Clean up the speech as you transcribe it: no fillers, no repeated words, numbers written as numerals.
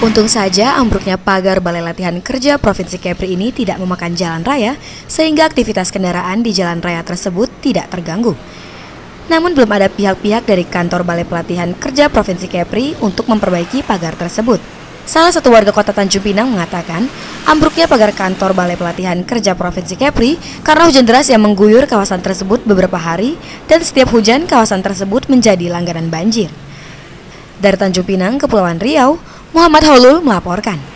Untung saja ambruknya pagar Balai Latihan Kerja Provinsi Kepri ini tidak memakan jalan raya, sehingga aktivitas kendaraan di jalan raya tersebut tidak terganggu. Namun belum ada pihak-pihak dari kantor Balai Pelatihan Kerja Provinsi Kepri untuk memperbaiki pagar tersebut. Salah satu warga kota Tanjung Pinang mengatakan, ambruknya pagar kantor Balai Pelatihan Kerja Provinsi Kepri karena hujan deras yang mengguyur kawasan tersebut beberapa hari, dan setiap hujan kawasan tersebut menjadi langganan banjir. Dari Tanjung Pinang, Kepulauan Riau, Muhammad Holul melaporkan.